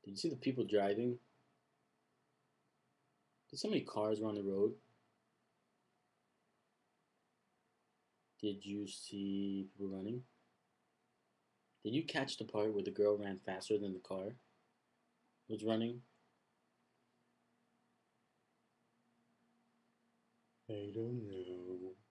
Did you see the people driving? Did so many cars were on the road? Did you see people running? Did you catch the part where the girl ran faster than the car was running? I don't know.